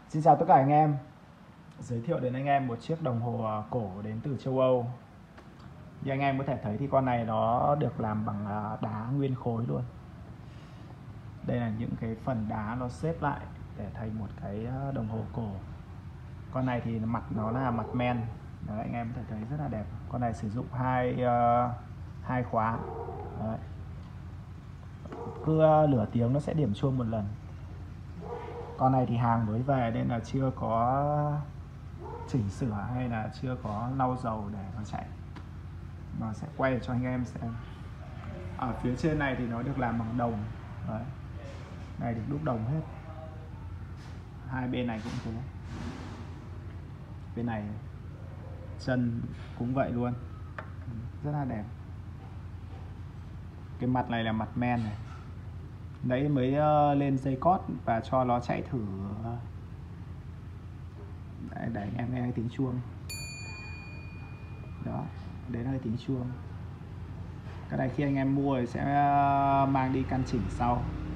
Xin chào tất cả anh em. Giới thiệu đến anh em một chiếc đồng hồ cổ đến từ châu Âu. Như anh em có thể thấy thì con này nó được làm bằng đá nguyên khối luôn. Đây là những cái phần đá nó xếp lại để thành một cái đồng hồ cổ. Con này thì mặt nó là mặt men. Đấy, anh em có thể thấy rất là đẹp. Con này sử dụng hai khóa. Đấy. Cứ nửa tiếng nó sẽ điểm chuông một lần. Con này thì hàng mới về nên là chưa có chỉnh sửa hay là chưa có lau dầu để nó chạy, mà sẽ quay cho anh em xem. Ở phía trên này thì nó được làm bằng đồng. Đấy. Này được đúc đồng hết. Hai bên này cũng thế. Bên này chân cũng vậy luôn, rất là đẹp. Cái mặt này là mặt men này. Đấy mới lên dây cót và cho nó chạy thử. Để anh em nghe tiếng chuông. Đó, đấy là tiếng chuông. Cái này khi anh em mua thì sẽ mang đi căn chỉnh sau.